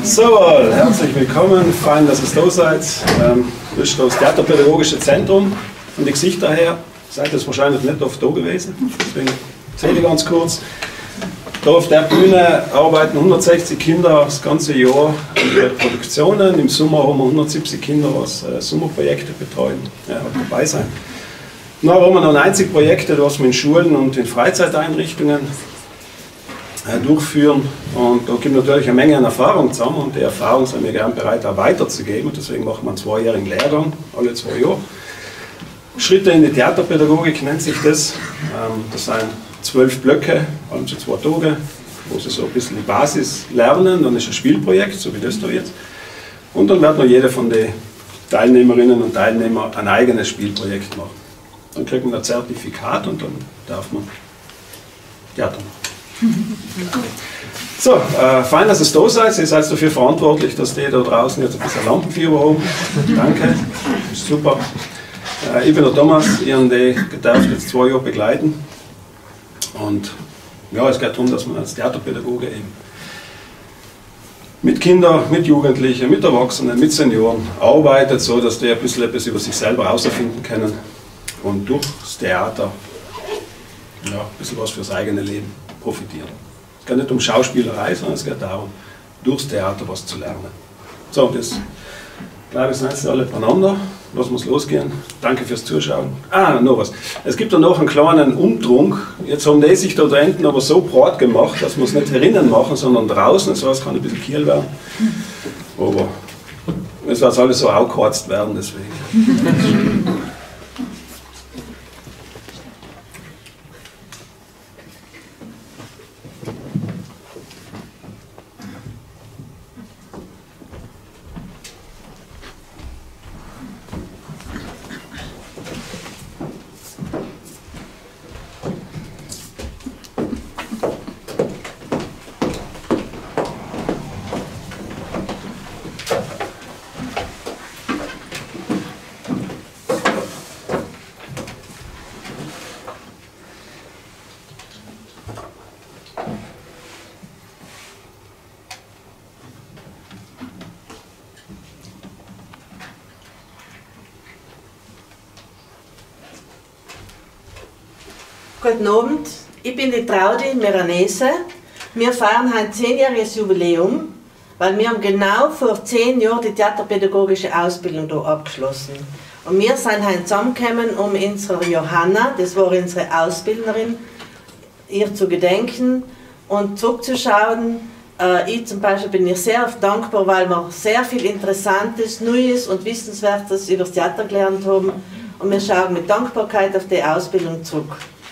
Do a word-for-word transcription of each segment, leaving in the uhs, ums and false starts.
So, herzlich willkommen, fein, dass ihr da seid. Ähm, das ist das Theaterpädagogische Zentrum. Von den Gesichtern her seid ihr wahrscheinlich nicht oft da gewesen, deswegen erzähle ich ganz kurz. Da auf der Bühne arbeiten hundertsechzig Kinder das ganze Jahr an ihren Produktionen. Im Sommer haben wir hundertsiebzig Kinder, was äh, Sommerprojekte betreuen, ja, dabei sein. Dann haben wir noch neunzig Projekte, was wir in Schulen und in Freizeiteinrichtungen äh, durchführen. Und da gibt natürlich eine Menge an Erfahrung zusammen und die Erfahrung sind wir gerne bereit auch weiterzugeben. Deswegen machen wir einen zweijährigen Lehrgang, alle zwei Jahre. Schritte in die Theaterpädagogik nennt sich das. Ähm, das sind zwölf Blöcke, allem so zwei Tage, wo sie so ein bisschen die Basis lernen. Dann ist ein Spielprojekt, so wie das da jetzt. Und dann wird noch jede von den Teilnehmerinnen und Teilnehmern ein eigenes Spielprojekt machen. Dann kriegt man ein Zertifikat und dann darf man Theater machen. So, äh, fein, dass ihr da seid. Ihr seid dafür verantwortlich, dass die da draußen jetzt ein bisschen Lampenfieber haben. Danke, ist super. Äh, ich bin der Thomas, ich habe die gedarf jetzt zwei Jahre begleiten. Und ja, es geht darum, dass man als Theaterpädagoge eben mit Kindern, mit Jugendlichen, mit Erwachsenen, mit Senioren arbeitet, so dass die ein bisschen etwas über sich selber herausfinden können und durch das Theater ja, ein bisschen was fürs eigene Leben profitieren. Es geht nicht um Schauspielerei, sondern es geht darum, durchs Theater was zu lernen. So, das glaube ich, sind jetzt alle beieinander. Lassen wir es losgehen. Danke fürs Zuschauen. Ah, noch was. Es gibt da noch einen kleinen Umtrunk. Jetzt haben die sich da hinten aber so breit gemacht, dass wir es nicht herinnen machen, sondern draußen. Das heißt, es kann ein bisschen kiel werden. Aber es wird alles so aufgeheizt werden, deswegen. Guten Abend, ich bin die Traudi Miranese. Wir feiern ein zehnjähriges Jubiläum, weil wir haben genau vor zehn Jahren die theaterpädagogische Ausbildung hier abgeschlossen. Und wir sind heute zusammengekommen, um unserer Johanna, das war unsere Ausbildnerin, ihr zu gedenken und zurückzuschauen. Äh, ich zum Beispiel bin ihr sehr dankbar, weil wir sehr viel Interessantes, Neues und Wissenswertes über das Theater gelernt haben. Und wir schauen mit Dankbarkeit auf die Ausbildung zurück.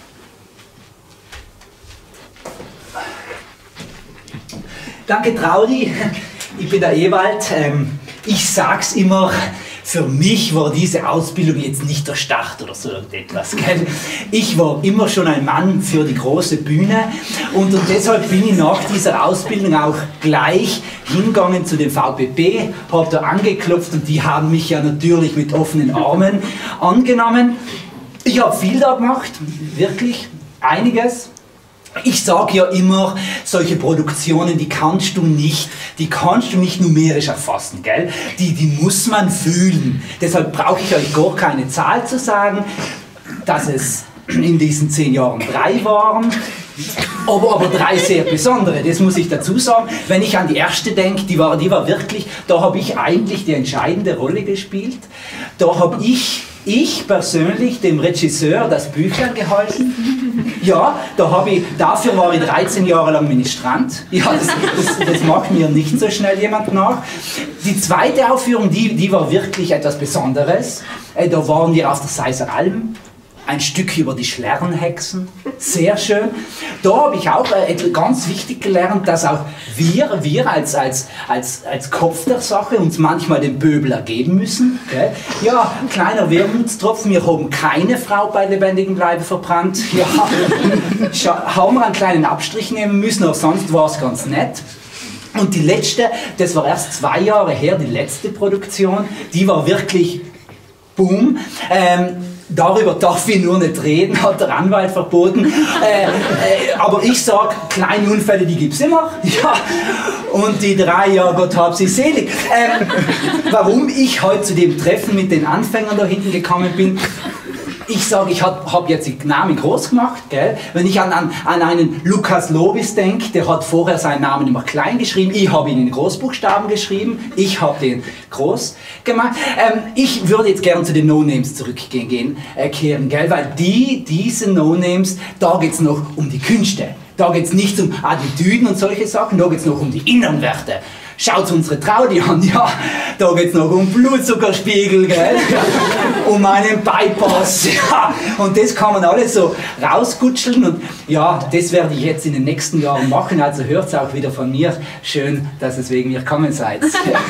Danke Traudi, ich bin der Ewald. Ich sag's immer, für mich war diese Ausbildung jetzt nicht der Start oder so irgendetwas. Gell? Ich war immer schon ein Mann für die große Bühne und, und deshalb bin ich nach dieser Ausbildung auch gleich hingegangen zu dem V P P, habe da angeklopft und die haben mich ja natürlich mit offenen Armen angenommen. Ich habe viel da gemacht, wirklich einiges. Ich sage ja immer, solche Produktionen, die kannst du nicht, die kannst du nicht numerisch erfassen, gell? Die, die muss man fühlen. Deshalb brauche ich euch gar keine Zahl zu sagen, dass es in diesen zehn Jahren drei waren. Aber, aber drei sehr besondere, das muss ich dazu sagen. Wenn ich an die erste denke, die war, die war wirklich, da habe ich eigentlich die entscheidende Rolle gespielt. Da habe ich, ich persönlich dem Regisseur das Büchlein gehalten. Ja, da habe ich, dafür war ich dreizehn Jahre lang Ministrant. Ja, das, das, das macht mir nicht so schnell jemand nach. Die zweite Aufführung, die, die war wirklich etwas Besonderes. Da waren wir auf der Seiser Alm. Ein Stück über die Schlernhexen, sehr schön. Da habe ich auch äh, ganz wichtig gelernt, dass auch wir, wir als, als, als, als Kopf der Sache uns manchmal den Pöbel ergeben müssen. Gell? Ja, kleiner Wermutstropfen, wir haben keine Frau bei lebendigem Leibe verbrannt. Ja, haben wir einen kleinen Abstrich nehmen müssen, aber sonst war es ganz nett. Und die letzte, das war erst zwei Jahre her, die letzte Produktion, die war wirklich boom. Ähm, darüber darf ich nur nicht reden, hat der Anwalt verboten. Äh, äh, aber ich sage, kleine Unfälle, die gibt es immer. Ja. Und die drei, ja, Gott hab sie selig. Äh, warum ich heute zu dem Treffen mit den Anfängern da hinten gekommen bin, ich sage, ich habe hab jetzt den Namen groß gemacht, gell? Wenn ich an, an, an einen Lukas Lobis denke, der hat vorher seinen Namen immer klein geschrieben, ich habe ihn in Großbuchstaben geschrieben, ich habe den groß gemacht. Ähm, ich würde jetzt gerne zu den No-Names zurückgehen, gehen, äh, kehren, gell? Weil die, diese No-Names, da geht es noch um die Künste. Da geht es nicht um Attitüden und solche Sachen, da geht es noch um die inneren Werte. Schaut unsere Traudi an, ja, da geht es noch um Blutzuckerspiegel, gell? Um einen Bypass, ja, und das kann man alles so rauskutscheln und ja, das werde ich jetzt in den nächsten Jahren machen, also hört es auch wieder von mir. Schön, dass es wegen mir gekommen seid.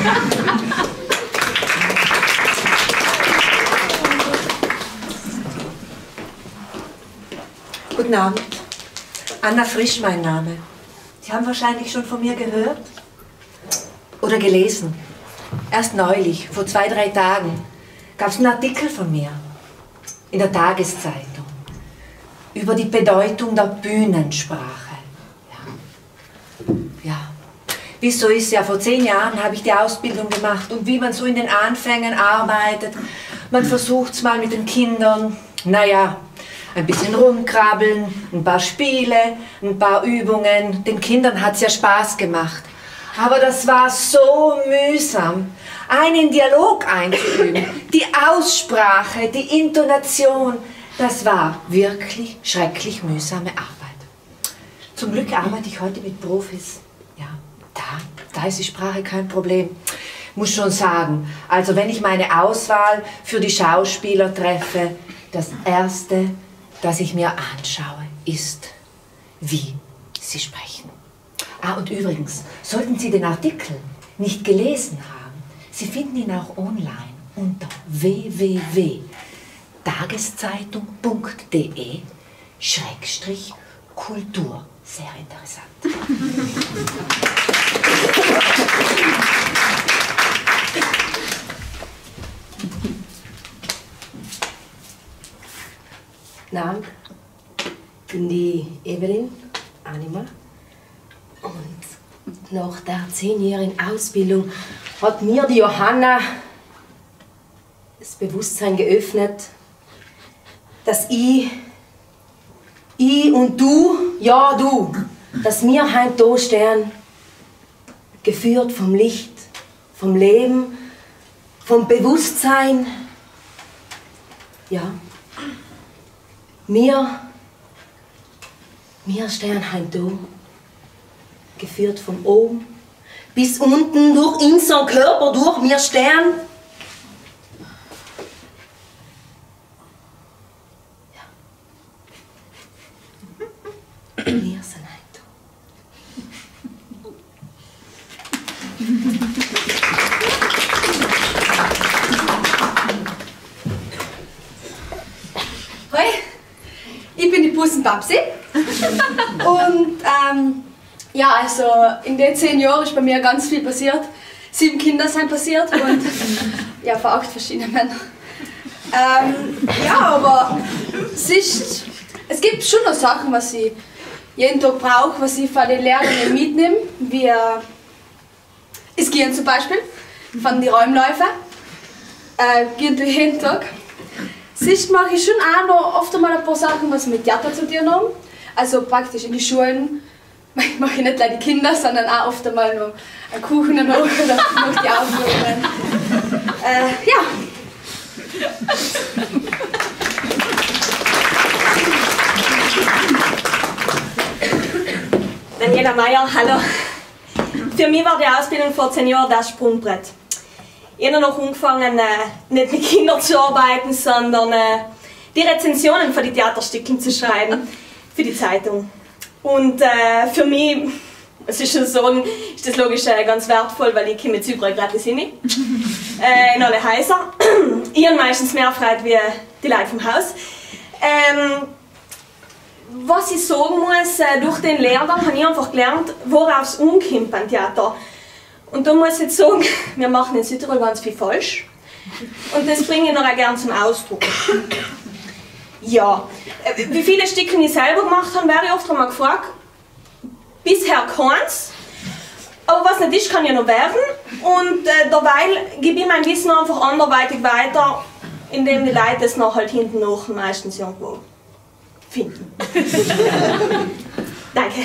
Guten Abend, Anna Frisch mein Name. Sie haben wahrscheinlich schon von mir gehört? Oder gelesen. Erst neulich, vor zwei, drei Tagen, gab es einen Artikel von mir in der Tageszeitung über die Bedeutung der Bühnensprache. Ja. Ja. Wie es so ist, ja, vor zehn Jahren habe ich die Ausbildung gemacht und wie man so in den Anfängen arbeitet. Man versucht es mal mit den Kindern, naja, ein bisschen rumkrabbeln, ein paar Spiele, ein paar Übungen. Den Kindern hat es ja Spaß gemacht. Aber das war so mühsam, einen Dialog einzuüben, die Aussprache, die Intonation, das war wirklich schrecklich mühsame Arbeit. Zum Glück arbeite ich heute mit Profis. Ja, da, da ist die Sprache kein Problem. Muss schon sagen, also wenn ich meine Auswahl für die Schauspieler treffe, das Erste, das ich mir anschaue, ist, wie sie sprechen. Ah, und übrigens, sollten Sie den Artikel nicht gelesen haben, Sie finden ihn auch online unter w w w punkt tageszeitung punkt de Schrägstrich Kultur. Sehr interessant. Namen, ich bin die Evelyn Anima. Und nach der zehnjährigen Ausbildung hat mir die Johanna das Bewusstsein geöffnet, dass ich, ich und du, ja du, dass wir heim da stehen, geführt vom Licht, vom Leben, vom Bewusstsein. Ja, wir, wir stehen heim da. Geführt von oben bis unten, durch unseren Körper, durch wir stehen. Ja. Wir sind halt da. Hoi, ich bin die Bussenbabsi. Und ähm, ja, also in den zehn Jahren ist bei mir ganz viel passiert. Sieben Kinder sind passiert und ja, von acht verschiedenen Männern. Ähm, ja, aber es, ist, es gibt schon noch Sachen, was ich jeden Tag brauche, was ich von den Lehrern mitnehme, wie äh, das Gehen zum Beispiel, von den Räumläufen. Äh, gehen durch jeden Tag. Sonst mache ich schon auch noch oft einmal ein paar Sachen, was mit Theater zu tun haben. Also praktisch in die Schulen. Ich mache nicht nur die Kinder, sondern auch oft einmal noch einen Kuchen noch oder noch die Aufführungen. Äh, ja. Daniela Meyer, hallo. Für mich war die Ausbildung vor zehn Jahren das Sprungbrett. Ich habe noch angefangen, äh, nicht mit Kindern zu arbeiten, sondern äh, die Rezensionen für die Theaterstückchen zu schreiben, für die Zeitung. Und äh, für mich, es ist schon sagen, ist das logisch äh, ganz wertvoll, weil ich komme jetzt überall gratis hin, äh, in alle Häuser. Ich habe meistens mehr Freude wie die Leute vom Haus. Ähm, was ich sagen muss, äh, durch den Lehrgang habe ich einfach gelernt, worauf es ankommt beim Theater. Und da muss ich jetzt sagen, wir machen in Südtirol ganz viel falsch. Und das bringe ich noch auch gerne zum Ausdruck. Ja, äh, wie viele Stücken ich selber gemacht habe, werde ich oft einmal gefragt. Bisher keins. Aber was nicht ist, kann ja noch werden. Und äh, derweil gebe ich mein Wissen einfach anderweitig weiter, indem die Leute es noch halt hinten noch meistens irgendwo finden. Danke.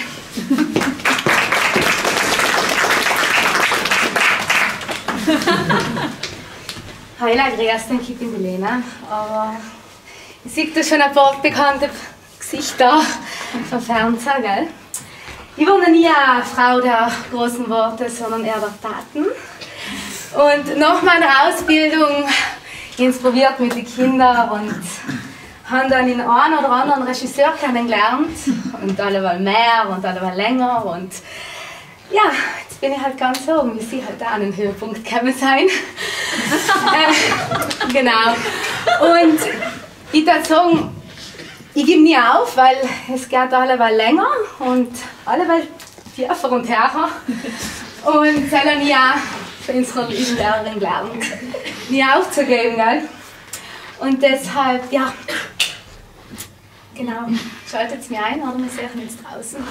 Heila, grüß dich, ich bin die Lena. Aber ich sehe da schon ein paar bekannte Gesichter vom Fernseher, gell? Ich war noch nie eine Frau der großen Worte, sondern eher der Taten. Und nach meiner Ausbildung ich habe es probiert mit den Kindern und habe dann den einen oder anderen Regisseur kennengelernt. Und allemal mehr und allemal länger. Und ja, jetzt bin ich halt ganz oben, wie sie halt auch an den Höhepunkt gekommen sein. äh, genau. Und ich würde sagen, ich gebe nie auf, weil es geht alleweil länger und alleweil tiefer und härter. Und es hat auch nie für unsere lieben Lehrerin gelernt, nie aufzugeben, gell? Und deshalb, ja, genau, schaltet es mir ein oder wir sehen uns draußen.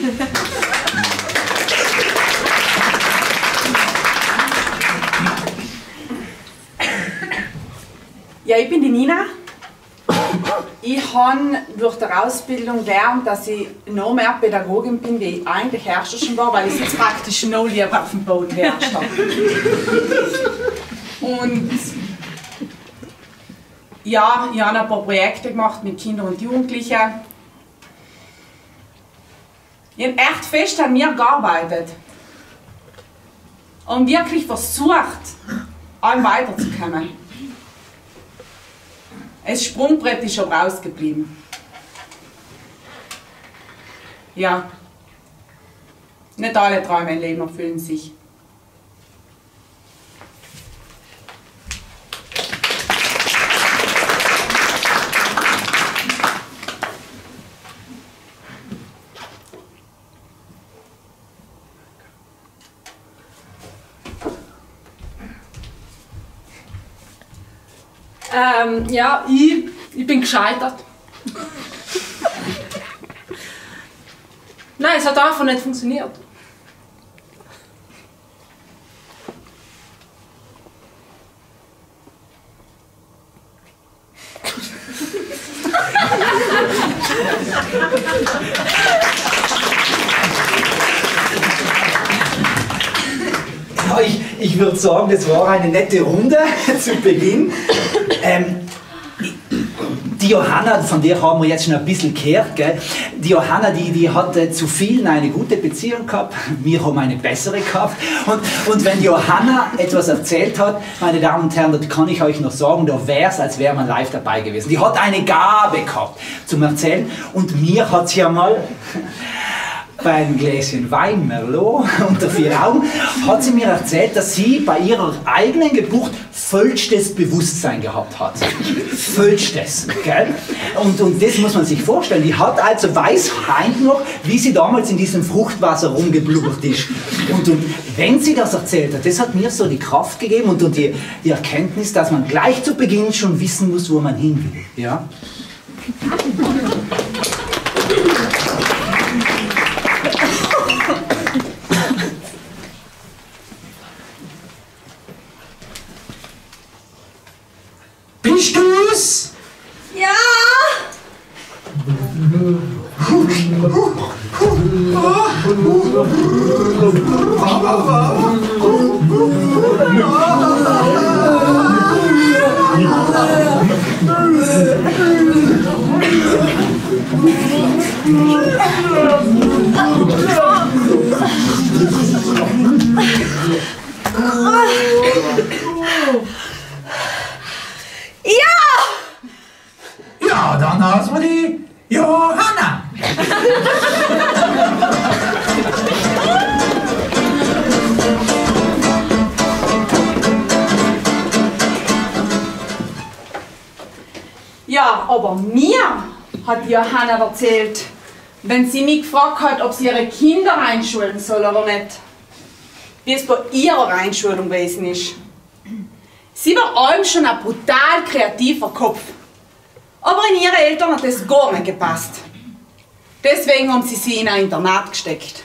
Ja, ich bin die Nina. Ich habe durch die Ausbildung gelernt, dass ich noch mehr Pädagogin bin, wie ich eigentlich erst schon war, weil ich jetzt praktisch noch lieber auf dem Boden geherrscht habe. Und ja, ich habe ein paar Projekte gemacht mit Kindern und Jugendlichen. Ich habe echt fest an mir gearbeitet und wirklich versucht, allem weiterzukommen. Das Sprungbrett ist aber rausgeblieben. Ja, nicht alle Träume im Leben erfüllen sich. Ähm, ja, ich, ich bin gescheitert. Nein, es hat einfach nicht funktioniert. Ja, ich, ich würde sagen, das war eine nette Runde zu Beginn. Ähm, die Johanna, von der haben wir jetzt schon ein bisschen gehört, gell? Die Johanna, die, die hat äh, zu vielen eine gute Beziehung gehabt, wir haben eine bessere gehabt. Und, und wenn Johanna etwas erzählt hat, meine Damen und Herren, das kann ich euch noch sagen, da wäre es, als wäre man live dabei gewesen. Die hat eine Gabe gehabt zum Erzählen und mir hat sie ja mal bei einem Gläschen Wein, Merlot, unter vier Augen, hat sie mir erzählt, dass sie bei ihrer eigenen Geburt vollstes Bewusstsein gehabt hat. Vollstes, gell? Und, und das muss man sich vorstellen. Die hat also, weiß heint noch, wie sie damals in diesem Fruchtwasser rumgeblubbert ist. Und, und wenn sie das erzählt hat, das hat mir so die Kraft gegeben und, und die, die Erkenntnis, dass man gleich zu Beginn schon wissen muss, wo man hin will. Ja? Bist du's? Ja! Ja, dann hast du die Johanna. Ja, aber mir hat die Johanna erzählt, wenn sie mich gefragt hat, ob sie ihre Kinder einschulen soll oder nicht, wie es bei ihrer Einschulung gewesen ist. Sie war allem schon ein brutal kreativer Kopf. Aber in ihre Eltern hat das gar nicht gepasst. Deswegen haben sie sie in ein Internat gesteckt.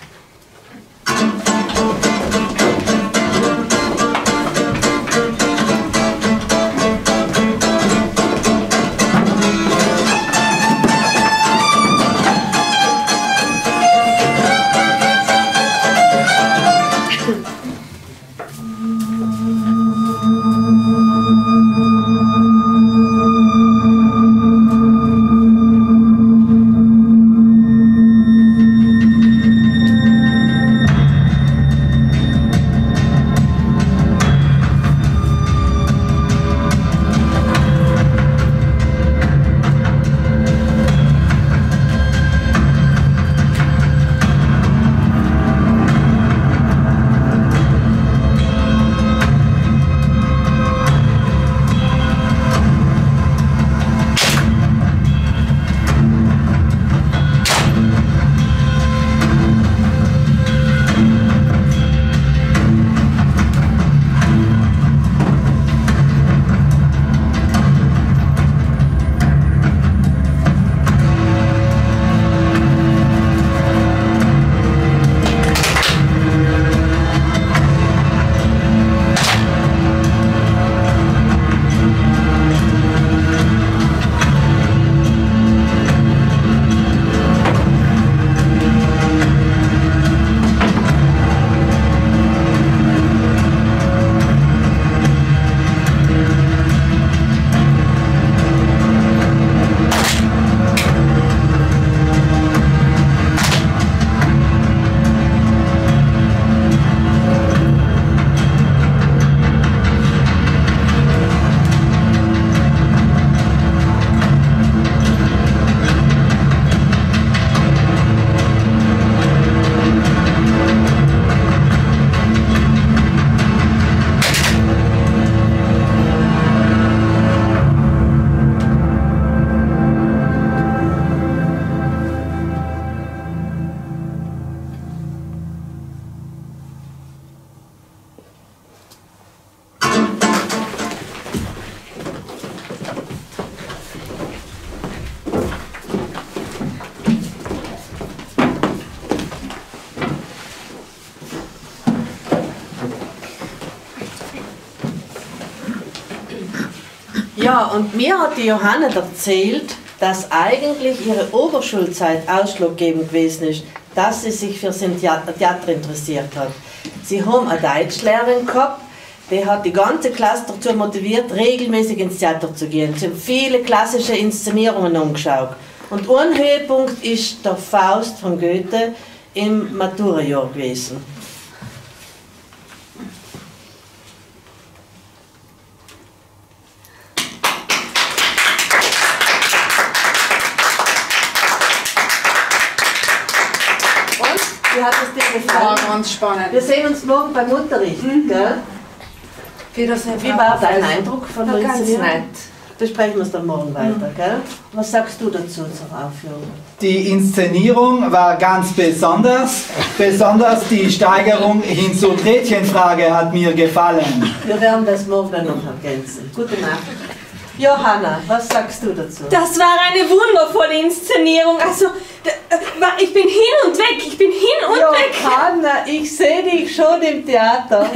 Ja, und mir hat die Johanna erzählt, dass eigentlich ihre Oberschulzeit ausschlaggebend gewesen ist, dass sie sich für das Theater interessiert hat. Sie haben eine Deutschlehrerin gehabt, die hat die ganze Klasse dazu motiviert, regelmäßig ins Theater zu gehen. Sie haben viele klassische Inszenierungen angeschaut. Und ein Höhepunkt ist der Faust von Goethe im Maturajahr gewesen. Wie hat es dir gefallen? Ja, ganz spannend. Wir sehen uns morgen beim Unterricht, mhm. Gell? Wie war dein Eindruck von der Inszenierung? Besprechen wir es dann morgen weiter, mhm. Gell? Was sagst du dazu zur Aufführung? Die Inszenierung war ganz besonders. Besonders die Steigerung hin zur Gretchenfrage hat mir gefallen. Wir werden das morgen dann noch ergänzen. Gute Nacht. Johanna, was sagst du dazu? Das war eine wundervolle Inszenierung. Also, ich bin hin und weg, ich bin hin und Johanna, weg. Johanna, ich sehe dich schon im Theater.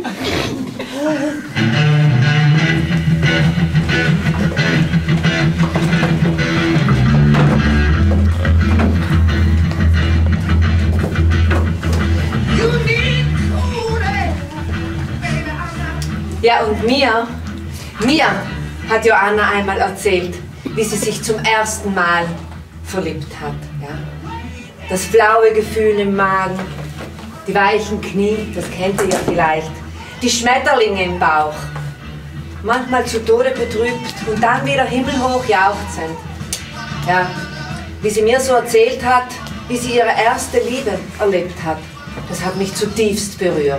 Ja, und mir, mir hat Johanna einmal erzählt, wie sie sich zum ersten Mal verliebt hat. Ja? Das flaue Gefühl im Magen, die weichen Knie, das kennt ihr ja vielleicht, die Schmetterlinge im Bauch, manchmal zu Tode betrübt und dann wieder himmelhoch jauchzend. Ja, wie sie mir so erzählt hat, wie sie ihre erste Liebe erlebt hat, das hat mich zutiefst berührt.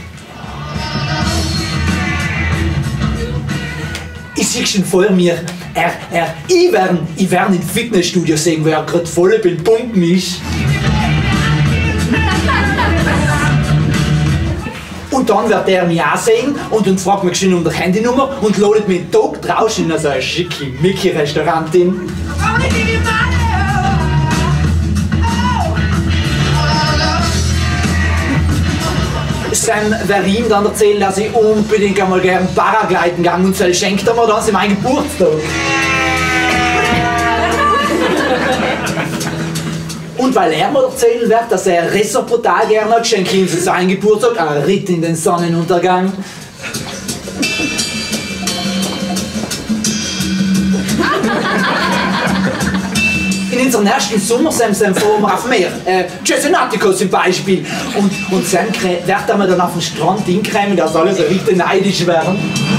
Ich sehe schon vor mir, er, er, ich werde ich werd im Fitnessstudio sehen, weil er gerade voll beim Pumpen ist. Und Und dann wird er mich ansehen und uns fragt mich schön um die Handynummer und ladet mich einen Tag draußen in so eine schicke Mickey-Restaurantin. Sam wird ihm dann erzählen, dass ich unbedingt einmal gern Paragliden gegangen und so schenkt er mir das in meinen Geburtstag. Und weil er mir erzählen wird, dass er Ressort brutal gerne hat, schenke ich ihm zu seinem Geburtstag einen Ritt in den Sonnenuntergang. In unserem ersten Sommer sind wir auf dem Meer, äh, Cesenatico zum Beispiel. Und, und Sam wird wir dann auf den Strand hinkremen, dass alle so richtig neidisch werden.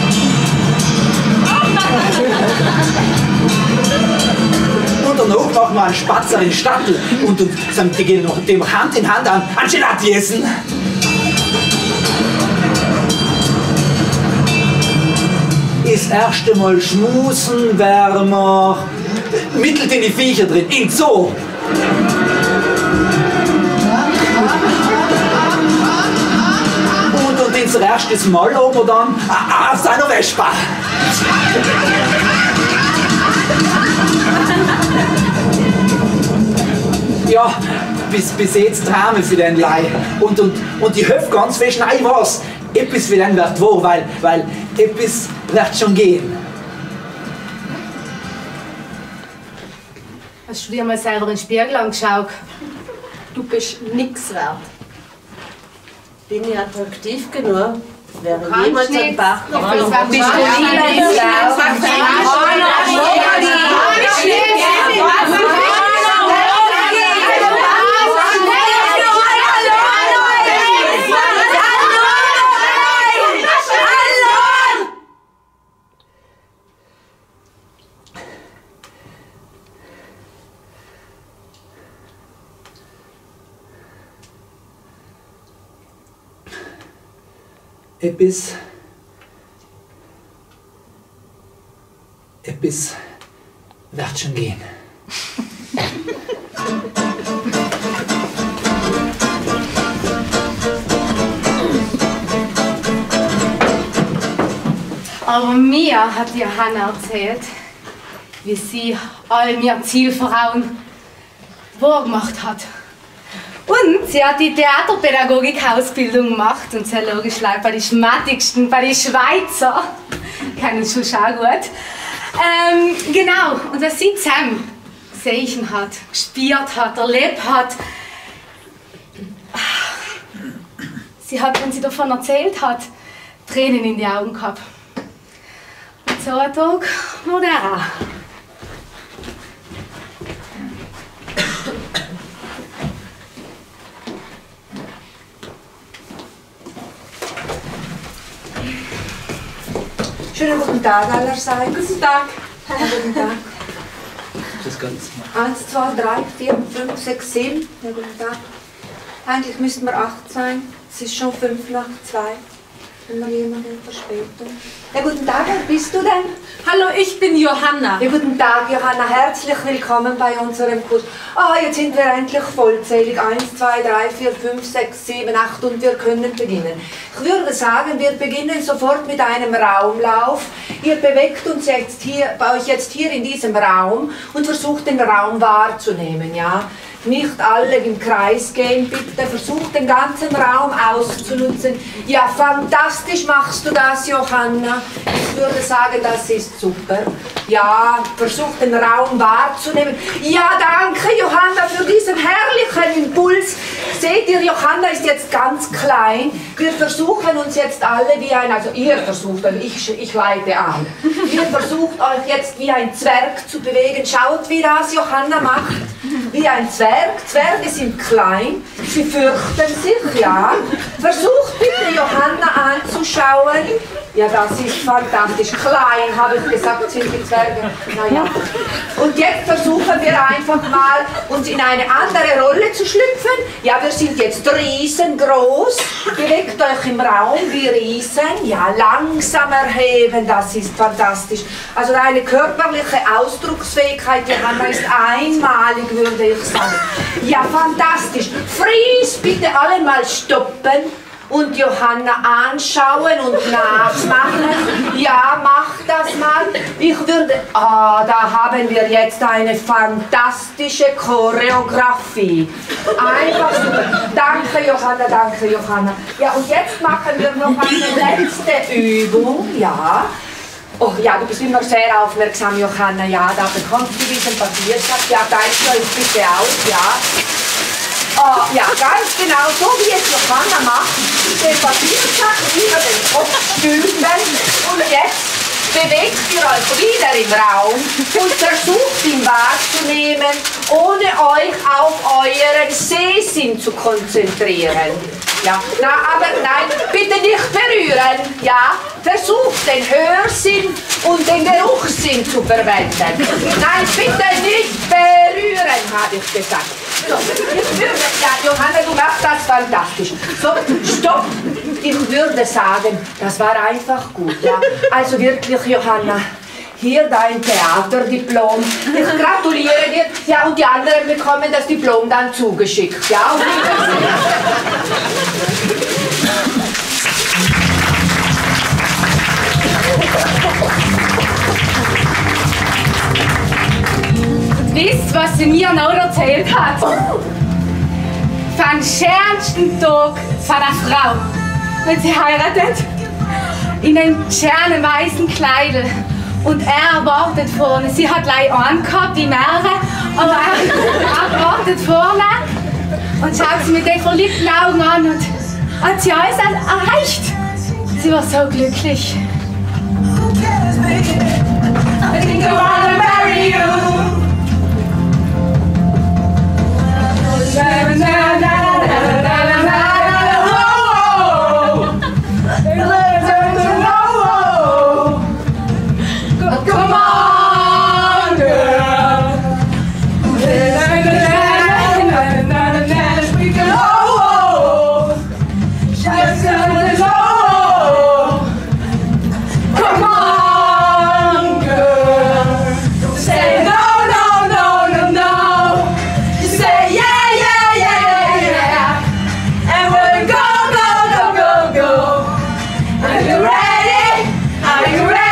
Und danach machen wir einen Spatzer in Stattel und, und die gehen noch dem Hand in Hand an, an Gelati essen. Das erste Mal schmusen wären wir mittelt in die Viecher drin, in Zoo. Und, und unser erstes Mal oben wir dann ah, auf seiner Vespa. Ja, bis, bis jetzt Traum für den Leih. Und, und, und ich hoffe ganz fest, nein, was? Etwas für den wird wahr, weil, weil etwas wird schon gehen. Hast du dir mal selber in den Spiegel angeschaut? Du bist nix wert. Bin ich attraktiv genug? Wäre Kannst jemand nix. ein Partner Ja, für das mich? bist du Etwas, etwas wird schon gehen. Aber mir hat Johanna erzählt, wie sie all mir Zielfrauen wahrgemacht hat. Und sie hat die Theaterpädagogik-Ausbildung gemacht und sehr logisch bleibt bei den schmattigsten, bei den Schweizer. Kennen schon schon gut. Ähm, genau, und was sie zusammen gesehen hat, gespürt hat, erlebt hat. Sie hat, wenn sie davon erzählt hat, Tränen in die Augen gehabt. Und so ein Tag war der auch. Schönen guten Tag allerseits. Guten Tag. Guten Tag. Das Ganze. Eins, zwei, drei, vier, fünf, sechs, sieben. Ja, guten Tag. Eigentlich müssten wir acht sein. Es ist schon fünf nach zwei. Wenn wir jemanden in Verspätung. Ja, guten Tag, wer bist du denn? Hallo, ich bin Johanna. Ja, guten Tag, Johanna. Herzlich willkommen bei unserem Kurs. Ah, jetzt sind wir endlich vollzählig. Eins, zwei, drei, vier, fünf, sechs, sieben, acht und wir können beginnen. Ich würde sagen, wir beginnen sofort mit einem Raumlauf. Ihr bewegt uns jetzt hier, bei euch jetzt hier in diesem Raum und versucht den Raum wahrzunehmen, ja? Nicht alle im Kreis gehen, bitte. Versucht den ganzen Raum auszunutzen. Ja, fantastisch machst du das, Johanna. Ich würde sagen, das ist super. Ja, versucht den Raum wahrzunehmen. Ja, danke, Johanna, für diesen herrlichen Impuls. Seht ihr, Johanna ist jetzt ganz klein. Wir versuchen uns jetzt alle wie ein, also ihr versucht, also ich, ich leite an. Ihr versucht euch jetzt wie ein Zwerg zu bewegen. Schaut, wie das Johanna macht. Wie ein Zwerg. Zwerge sind klein, sie fürchten sich, ja. Versucht bitte Johanna anzuschauen. Ja, das ist fantastisch. Klein, habe ich gesagt, sind die Zwerge. Naja. Und jetzt versuchen wir einfach mal, uns in eine andere Rolle zu schlüpfen. Ja, wir sind jetzt riesengroß. Bewegt euch im Raum wie Riesen. Ja, langsam erheben, das ist fantastisch. Also deine körperliche Ausdrucksfähigkeit, Johanna, ist einmalig, würde ich sagen. Ja, fantastisch. Freeze, bitte alle mal stoppen. und Johanna anschauen und nachmachen. Ja, mach das mal. Ich würde... Ah, da haben wir jetzt eine fantastische Choreografie. Einfach super. Danke, Johanna, danke, Johanna. Ja, und jetzt machen wir noch eine letzte Übung. Ja. Oh ja, du bist immer sehr aufmerksam, Johanna. Ja, da bekommst du diesen Papierschatz. Ja, dein euch bitte aus, ja. Oh, ja, ganz genau, so wie es Johanna macht, den Papiersack über den Kopf stülpen und jetzt bewegt ihr euch wieder im Raum und versucht ihn wahrzunehmen, ohne euch auf euren Sehsinn zu konzentrieren. Ja, na, aber nein, bitte nicht berühren, ja, versucht den Hörsinn und den Geruchssinn zu verwenden. Nein, bitte nicht berühren, habe ich gesagt. So, ich würde, ja, Johanna, du machst das fantastisch. So, stopp. Ich würde sagen, das war einfach gut, ja. Also wirklich, Johanna, hier dein Theaterdiplom. Ich gratuliere dir. Ja, und die anderen bekommen das Diplom dann zugeschickt, ja. Und Wisst, was sie mir noch erzählt hat? Vom schönsten Tag von einer Frau, wenn sie heiratet, in einem schönen weißen Kleidel. Und er wartet vorne. Sie hat gleich einen gehabt, wie mehrere, aber er, er wartet vorne und schaut sie mit den verliebten Augen an und hat sie alles erreicht. Sie war so glücklich. I think I wanna marry you. Come on, girl. We can oh, come on, girl. Say no, no, no, no, no. Say yeah, yeah, yeah, yeah. And we'll go, go, go, go, go. Are you ready? Are you ready?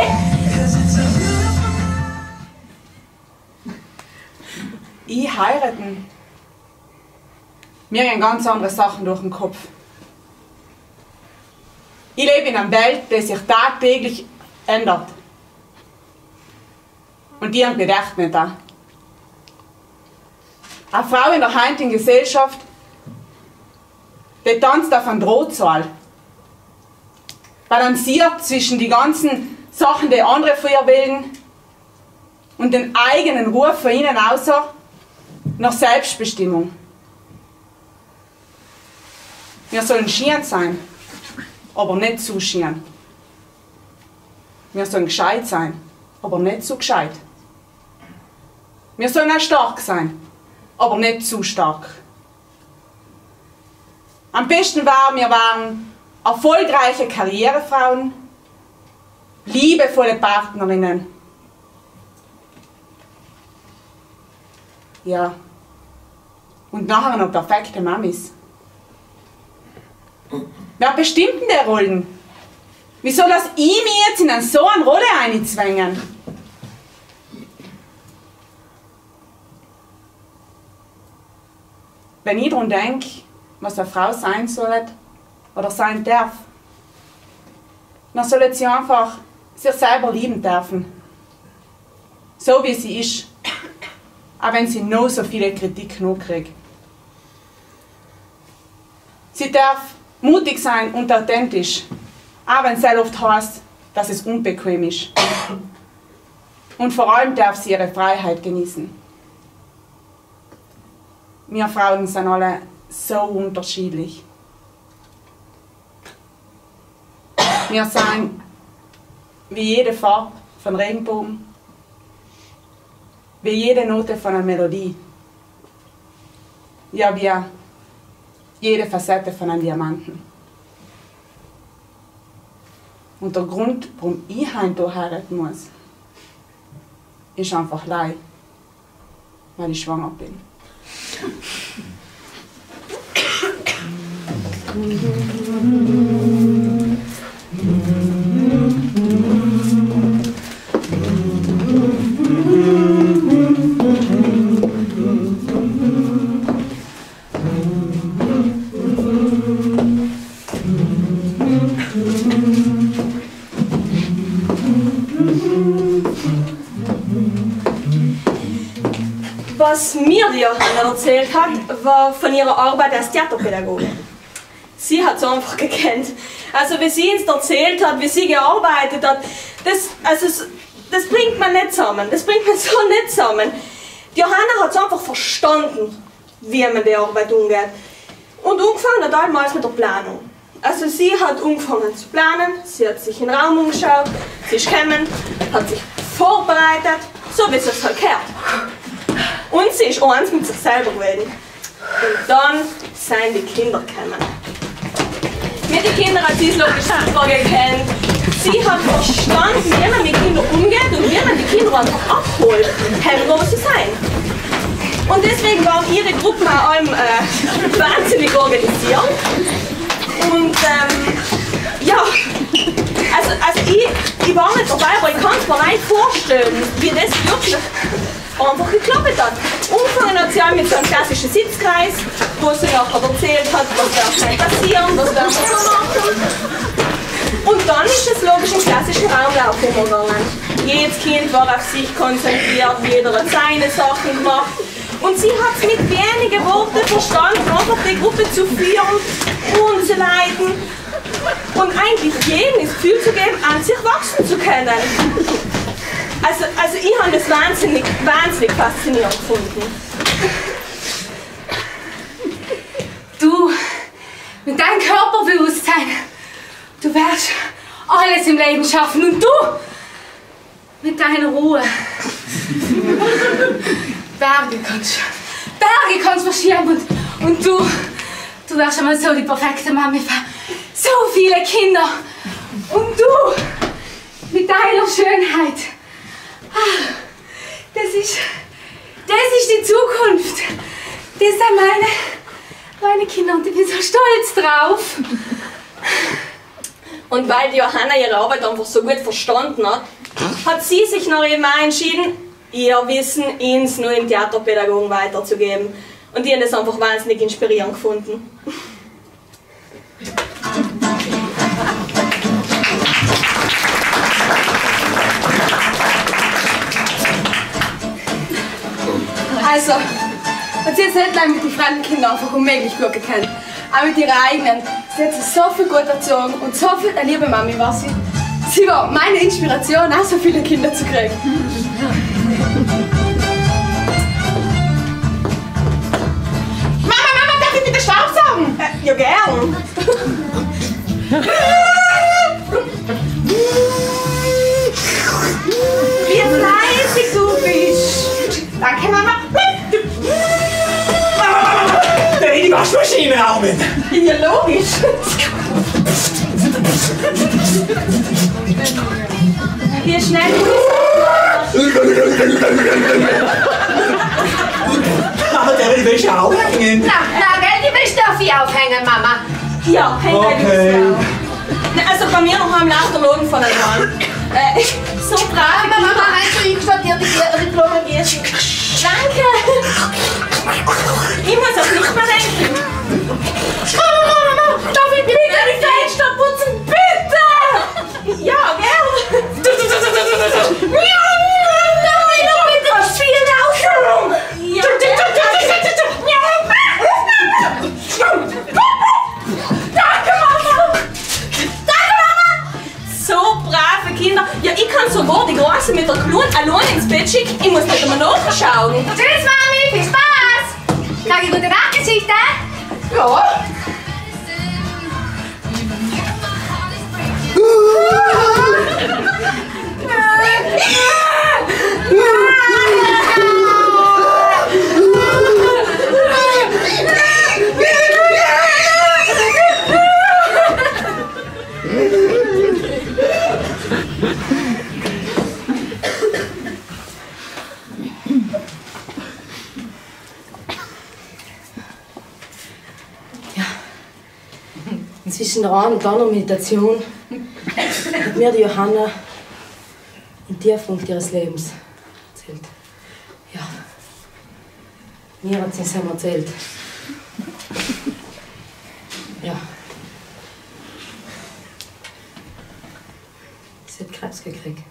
Ich heiraten. Mir gehen ganz andere Sachen durch den Kopf. Ich lebe in einer Welt, die sich tagtäglich ändert. Und die gedacht nicht da. Eine Frau in der heutigen Gesellschaft, die tanzt auf einem Drahtseil. Balanciert zwischen die ganzen Sachen, die andere von ihr wollen und den eigenen Ruf von ihnen außer nach Selbstbestimmung. Wir sollen schön sein, aber nicht zu schön. Wir sollen gescheit sein, aber nicht zu gescheit. Wir sollen auch stark sein, aber nicht zu stark. Am besten war, wir waren erfolgreiche Karrierefrauen, liebevolle Partnerinnen. Ja. Und nachher noch perfekte Mamis. Wer bestimmt denn die Rollen? Wieso lass ich mich jetzt in eine so eine Rolle einzwängen? Wenn ich daran denke, was eine Frau sein soll oder sein darf, dann soll sie einfach sich selber lieben dürfen. So wie sie ist. Auch wenn sie noch so viele Kritik noch kriegt. Sie darf mutig sein und authentisch, auch wenn es sehr oft heißt, dass es unbequem ist. Und vor allem darf sie ihre Freiheit genießen. Wir Frauen sind alle so unterschiedlich. Wir sind wie jede Farbe von Regenbogen, wie jede Note von einer Melodie. Ja, wie jede Facette von einem Diamanten. Und der Grund, warum ich heute heiraten muss, ist einfach leid, weil ich schwanger bin. Was mir die Johanna erzählt hat, war von ihrer Arbeit als Theaterpädagogin. Sie hat es einfach gekannt. Also wie sie uns erzählt hat, wie sie gearbeitet hat, das, also, das bringt man nicht zusammen. Das bringt man so nicht zusammen. Die Johanna hat es einfach verstanden, wie man die Arbeit umgeht. Und angefangen hat damals mit der Planung. Also sie hat angefangen zu planen, sie hat sich in den Raum umgeschaut, sie ist gekommen, hat sich vorbereitet, so wie sie es halt gehört. Und sie ist eins mit sich selber gewesen. Und dann sind die Kinder gekommen. Mit den Kindern hat sie es logisch super gekannt. Sie hat verstanden, wie man mit Kindern umgeht und wie man die Kinder einfach abholt, haben wo sie sein. Und deswegen waren ihre Gruppen auch allem äh, wahnsinnig organisiert. Und ähm, ja, also, also ich, ich war nicht dabei, aber ich kann es mir nicht vorstellen, wie das wirklich einfach geklappt hat. Angefangen hat sie auch mit so einem klassischen Sitzkreis, wo sie nachher erzählt hat, was darf nicht passieren, was darf nicht machen. Und dann ist es logisch im klassischen Raumlauf umgegangen. Jedes Kind war auf sich konzentriert, jeder hat seine Sachen gemacht. Und sie hat es mit wenigen Worten verstanden, einfach die Gruppe zu führen und zu leiten. Und eigentlich jedem das Gefühl zu geben, an sich wachsen zu können. Also, also ich habe das wahnsinnig, wahnsinnig faszinierend gefunden. Du, mit deinem Körperbewusstsein, du wirst alles im Leben schaffen. Und du, mit deiner Ruhe, Berge kannst Berge kannst verschieben. Und, und du, du wärst einmal so die perfekte Mami für so viele Kinder. Und du, mit deiner Schönheit, das ist, das ist die Zukunft. Das sind meine, meine Kinder und ich bin so stolz drauf. Und weil die Johanna ihre Arbeit einfach so gut verstanden hat, hat sie sich noch immer entschieden, ihr Wissen ins neuen Theaterpädagogen weiterzugeben. Und die haben das einfach wahnsinnig inspirierend gefunden. Also, hat sie jetzt nicht allein mit den fremden Kindern einfach unmöglich gut gekannt. Auch mit ihren eigenen. Sie hat sich so viel gut erzogen und so viel eine liebe Mami war sie. Sie war meine Inspiration, auch so viele Kinder zu kriegen. Mama, Mama, darf ich bitte Staubsaugen? Äh, ja, gern. Wie fleißig du bist. Danke, Mama. Der in die Waschmaschine raumen. Ja, logisch. Wie schnell du Aber der will die Wäsche aufhängen. Na, na, gell, die Wäsche darf ich aufhängen, Mama. Ja, hängt Okay. eigentlich auf. Also bei mir noch am Lauterlogen von einem Mann. Äh, so brav. Aber Mama, hast du eingestellt, dir die Diplome gießen? Danke. Ich muss auf nichts mehr denken. Mama, Mama, Mama, darf ich bitte die Fenster putzen? Bitte! Ja, gern. Darf ich noch bitte was viel rausschauen? Ja, Danke, Mama! Danke, Mama! so brave Kinder. Ja, ich kann sogar die Große mit der Kleinen allein ins Bett schicken. Ich muss nicht einmal nachschauen. Tschüss, Mami, viel Spaß! Sag ich gute Nachtgeschichte? Ja. ist in einer kleinen Meditation, hat mir die Johanna den Tiefpunkt ihres Lebens erzählt. Ja, mir hat sie es erzählt. Ja. Sie hat Krebs gekriegt.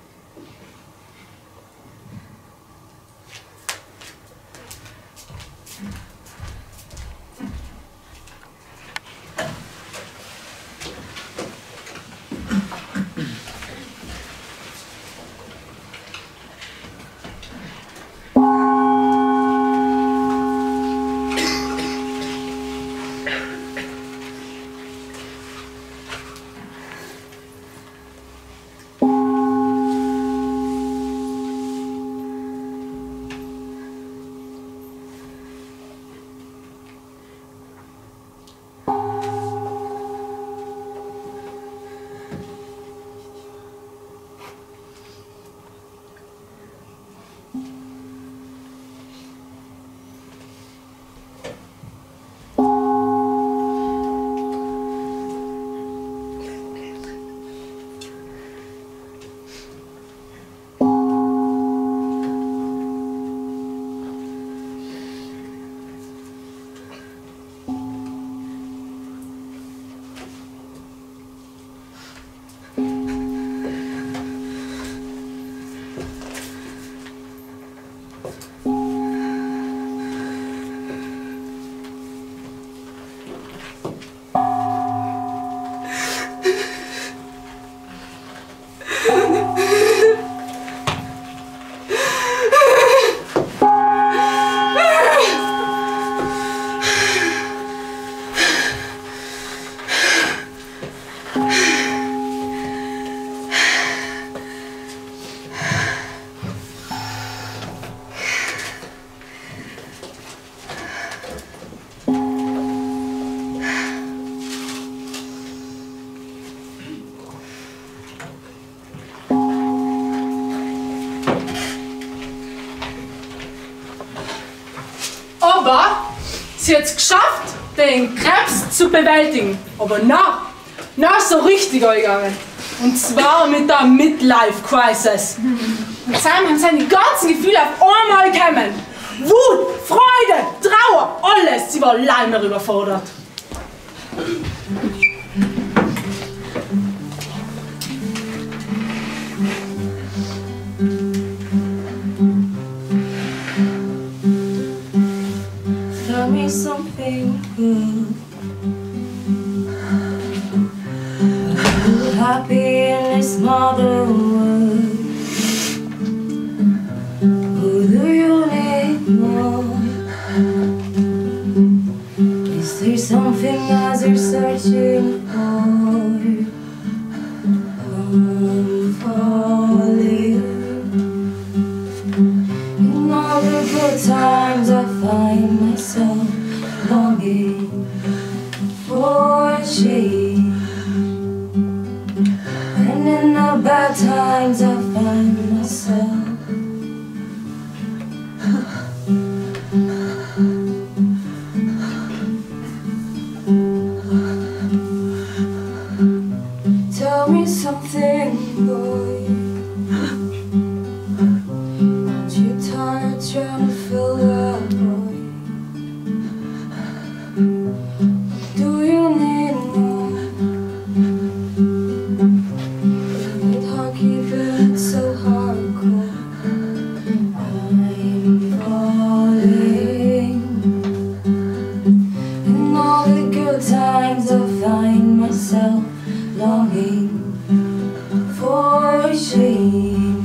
Sie hat es geschafft, den Krebs zu bewältigen. Aber na, na ist so richtig gegangen. Und zwar mit der Midlife-Crisis. Und zusammen sind die ganzen Gefühle auf einmal gekommen. Wut, Freude, Trauer, alles. Sie war leider überfordert. Tell me something good. Happy in this modern world. Who do you need more? Is there something else you're searching for? I'm falling. In all the good times I find myself longing for change. And in the bad times I find myself tell me something, boy. Aren't you tired trying to fill that void? Do you need more? Need hard keeping it so hardcore. I'm falling. In all the good times I find myself longing for a change.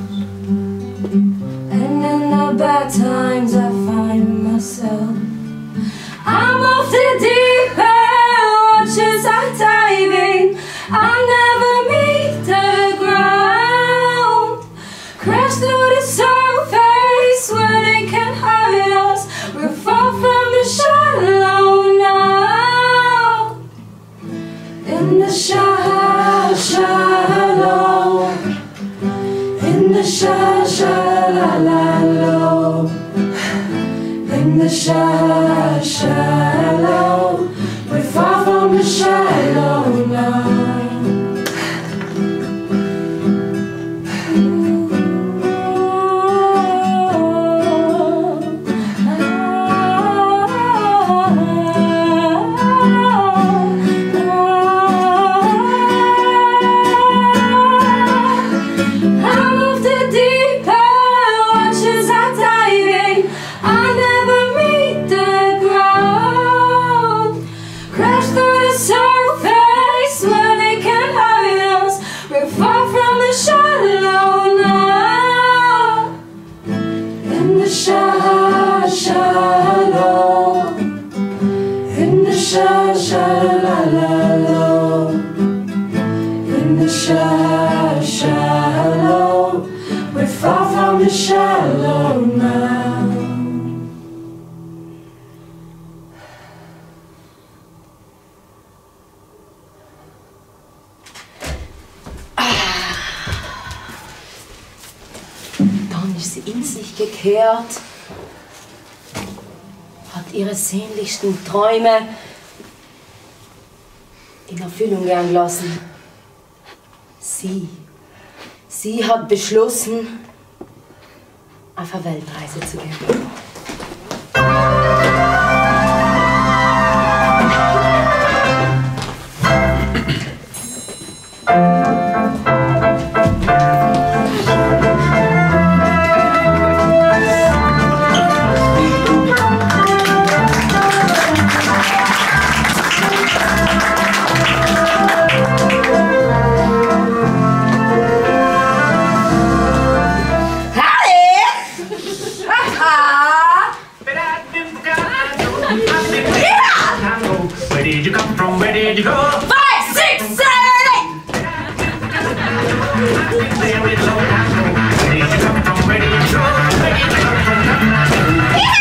And in the bad times I find myself I'm off the deep end, watch as I dive in. I'll never meet the ground. Crash through the surface where they can hide us. We're far from the shallow now. In the shallow, shallow. In the shallow, shallow. In the shallow, shallow. We're far from the shallow. in the shallow, shallow. We're far from the shallow now. Dann ist sie in sich gekehrt, hat ihre sehnlichsten Träume in Erfüllung gehen lassen. Sie, sie hat beschlossen, auf eine Weltreise zu gehen. Where did you come from? Where did you go? Five, six, seven, eight! Where did you come from? Where did you go? Where did you come from? Yeah!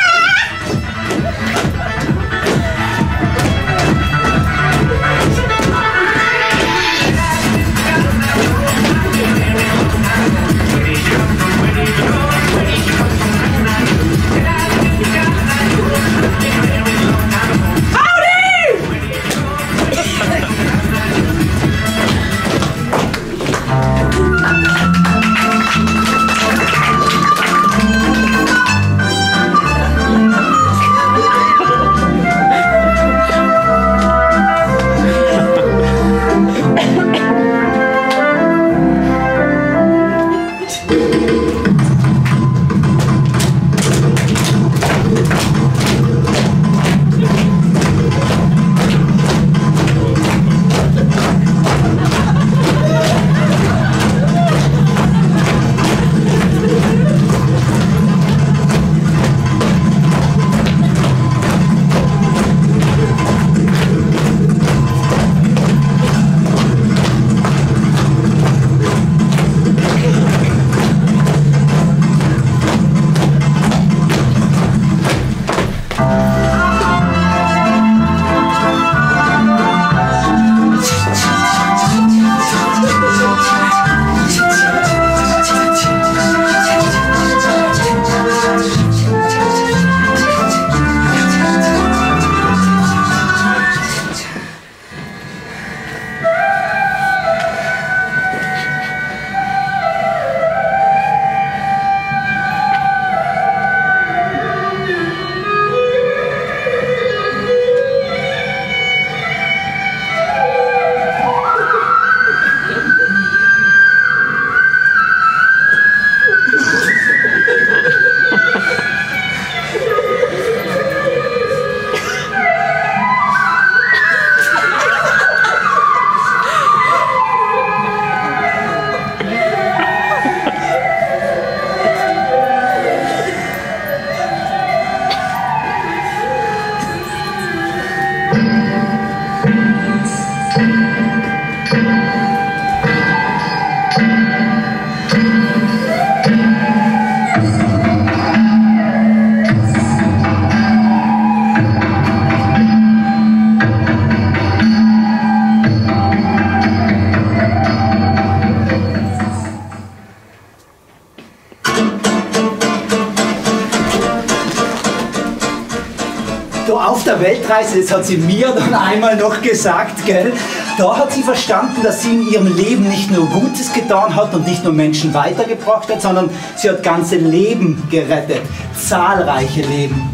Auf der Weltreise, das hat sie mir dann einmal noch gesagt, gell? Da hat sie verstanden, dass sie in ihrem Leben nicht nur Gutes getan hat und nicht nur Menschen weitergebracht hat, sondern sie hat ganze Leben gerettet, zahlreiche Leben.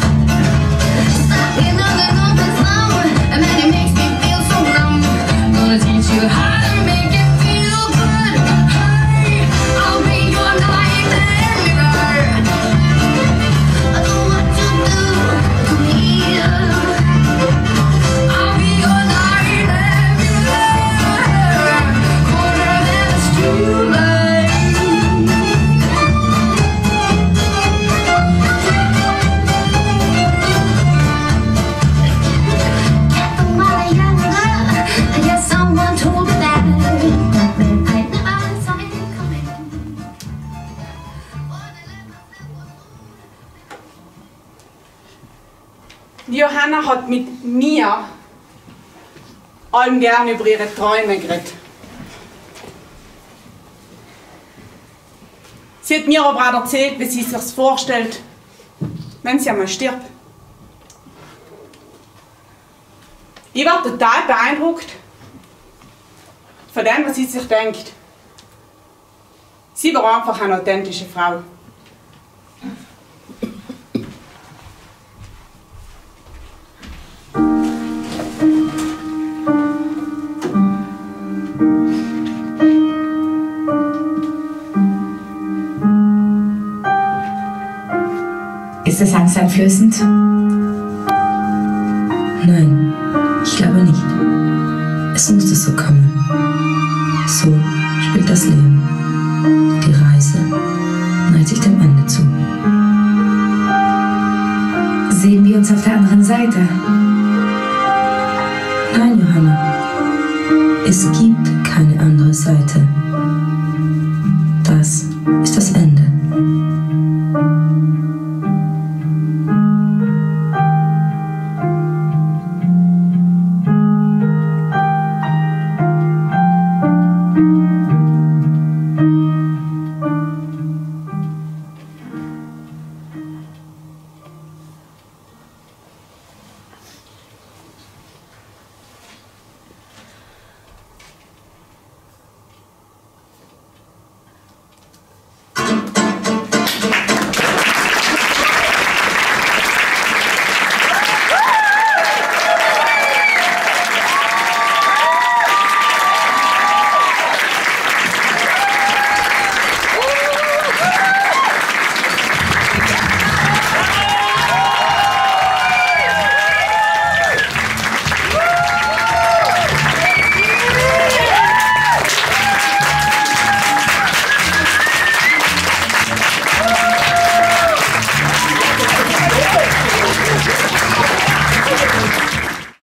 Gonna I'm told that I never saw it coming. Johanna hat mit mir allem gern über ihre Träume geredet. Sie hat mir aber auch erzählt, wie sie sich das vorstellt, wenn sie einmal stirbt. Ich war total beeindruckt von dem, was sie sich denkt. Sie war einfach eine authentische Frau. Ist es angsteinflößend? Nein, ich glaube nicht. Es musste so kommen. So spielt das Leben. Die Reise neigt sich dem Ende zu. Sehen wir uns auf der anderen Seite? Nein, Johanna. Es gibt keine andere Seite. Das ist das Ende.